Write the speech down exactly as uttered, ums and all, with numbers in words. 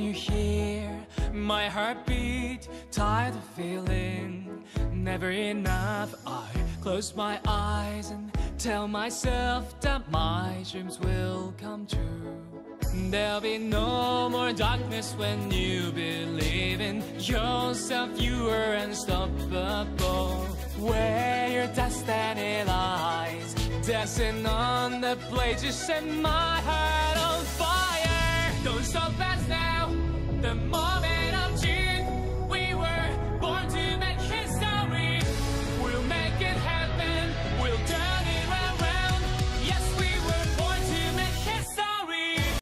you hear my heartbeat, tired of feeling never enough? I close my eyes and tell myself that my dreams will come true. There'll be no more darkness when you believe in yourself. You are unstoppable. Where your destiny lies, dancing on the blade, just set my heart on fire. Don't stop us now.